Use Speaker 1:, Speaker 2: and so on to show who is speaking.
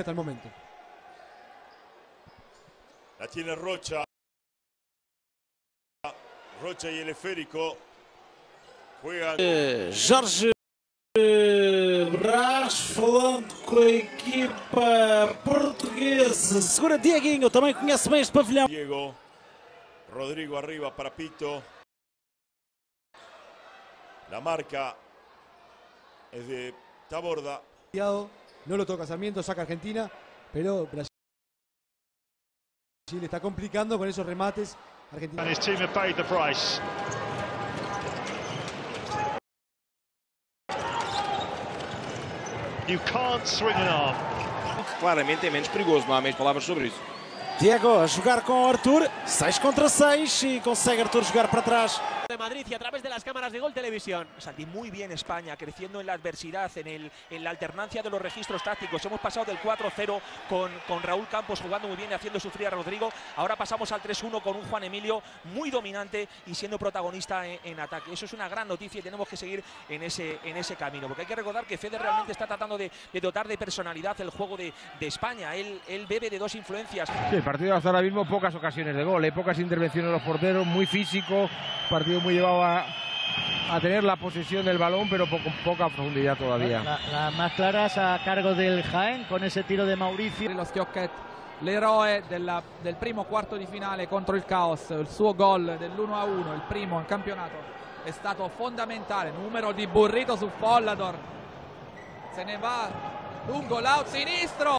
Speaker 1: hasta el momento.
Speaker 2: La tiene Rocha. Rocha y el esférico. Juegan.
Speaker 3: Jorge Braz falando com a equipa portuguesa. Segura Dieguinho, também conhece bem este pavilhão.
Speaker 2: Diego. Rodrigo arriba para Pito. La marca es de Taborda.
Speaker 1: No lo toca Sarmiento, saca Argentina, pero Brasil le está complicando con esos remates. Argentina.
Speaker 4: And his team have paid the price. You can't swing an arm.
Speaker 5: Claramente é menos perigoso, não há mais palavras sobre isso.
Speaker 3: Diego a jogar com Arthur, 6 contra 6 y consegue Arthur jugar para atrás.
Speaker 6: De Madrid y a través de las cámaras de Gol Televisión. Santi, muy bien España, creciendo en la adversidad, en la alternancia de los registros tácticos. Hemos pasado del 4-0 con Raúl Campos jugando muy bien y haciendo sufrir a Rodrigo. Ahora pasamos al 3-1 con un Juan Emilio muy dominante y siendo protagonista en ataque. Eso es una gran noticia y tenemos que seguir en ese camino. Porque hay que recordar que Fede realmente está tratando de dotar de personalidad el juego de España. Él bebe de dos influencias.
Speaker 7: Sí, el partido hasta ahora mismo pocas ocasiones de gol, pocas intervenciones de los porteros, muy físico, partido muy llevado a tener la posesión del balón, pero con poca profundidad todavía.
Speaker 8: Las más claras a cargo del Jaén, con ese tiro de Mauricio.
Speaker 9: Lo Schiocchet, l'eroe del primo quarto di finale contro il Caos, il suo gol dell'1-1, il primo in campionato, è stato fondamentale. Numero di Burrito su Follador, se ne va lungo l'out sinistro.